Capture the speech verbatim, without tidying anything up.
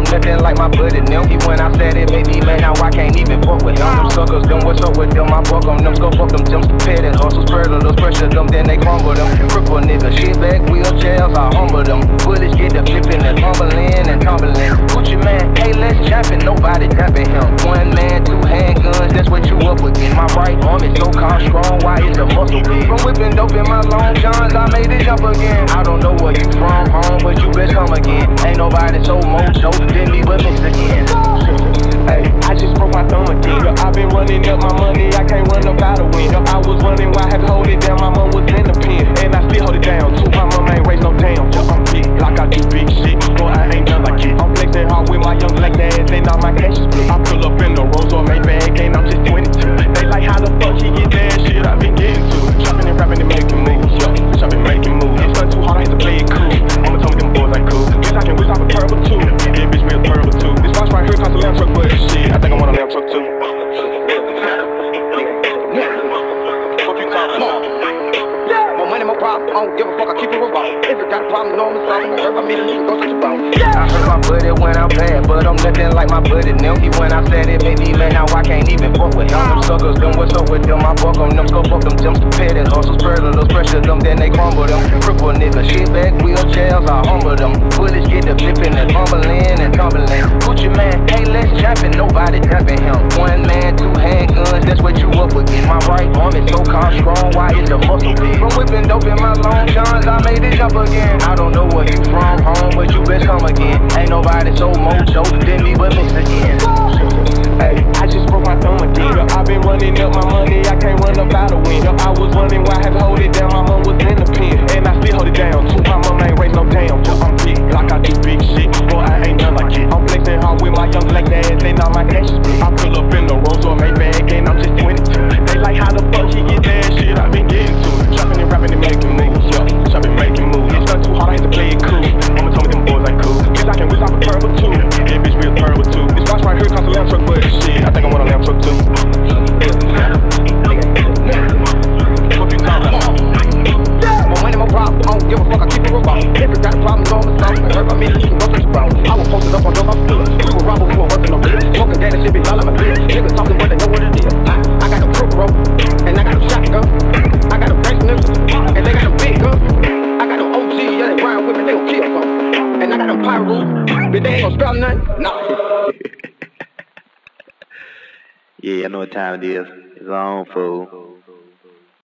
I'm nothing like my buddy them. He when I said it, baby man, now I can't even fuck with them. Them suckers, them what's up with them? I fuck them, them scope up them, them petty hustles, predators, pressure them, then they crumble them. Cripple nigga, shit back, wheelchairs, I humble them. Bullets get the flipping and tumbling and tumbling. Gucci man, hey, let's champion, nobody tapping him. One man, two handguns, that's what you up against. My right arm is so called strong, why is a muscle big? From whipping dope in my long johns, I made it jump again. I don't know where you from, home, but you best come again. Ain't nobody so more dope than me but miss again. Hey, I just broke my thumb again. Yo, I've been running up my money, I can't run up out of win. Yo, I was running while I had to hold it down. My mom was in the pen, and I still hold it down. Too, my mom ain't raised no damn. Yo, I'm big, like I do big shit. Boy, I ain't done like it. I'm flexing hard with my young black dads, and all my cash is blue. I pull up in the Rolls or Maybach, and I'm just twenty-two. They like how the fuck he get that shit I been getting to. Chopping and rapping and making moves, yo. Bitch, I been making moves. It's not too hard, I hate to play it cool. I'ma tell me them boys ain't cool. Guess I can wish I was terrible too. Yeah, bitch, real terrible too. This box right here costs a lamb truck, but shit, I think I want a lamb truck too. What you talking about? More money, more problem, I don't give a fuck, I keep it revolving. If you got a problem, no, I'm solving. Hurt my meter, nigga, go touch your bone. I hurt my buddy when I'm bad, but I'm nothing like my buddy them. He when I said it, baby man, now I can't even fuck with them. Them suckers, them what's up with them? I fuck them, them scope up them, them petty hustles, predators, pressure them, then they crumble them. Cripple nigga, shit back, wheelchairs, I humble them. Bullets get the flipping and tumbling and tumbling. Gucci man, hey, let's champion, nobody tapping him. One man, two handguns, that's what you up against. My right arm is so called strong, why is the muscle big? From whipping dope in my long johns, I made it jump again. I don't know where you from, home, but you best come again. Ain't nobody so more dope than me but miss again. Hey, I just broke my thumb again. Yo, I've been running up my money, I can't run up out of win. Yo, I was running while I had to hold it down. My mom was in the pen, and I still hold it down. Too, my mom ain't raised no damn. Yo, I'm big, like I do big shit. Boy, I ain't done like it. I'm flexing hard with my young black dads, and all my cash is blue. I pull up in the Rolls or Maybach, and I'm just twenty-two. They like how the fuck he get that shit I been getting to. Chopping and rapping and making moves, yo. Chopping, making moves. It's not too hard, I hate to play it cool. I'ma tell me them boys ain't cool. Guess I can wish I was terrible too. Yeah, bitch, real terrible too. This box right here costs a lamb truck, but shit, I think I want a lamb truck too. What you talking about? More money, more problem, I don't give a fuck, I keep it revolving. If you got a problem, no, I'm solving. Hurt my meter, nigga, go touch your bone. I was posted up on your hospital. We were robbing, we were working on this. Smoking that and shit be all in my bitch. Niggas talking, but they know what it is. I, I got a crook rope, and I got a shotgun. I got a brace niggas, and they got a big gun. I got an O G, yeah, they ride with me, they gon' kill some. And I got them pyros, but they ain't gon' stop nothing. Nah. Yeah, I know what time it is. It's on, fool.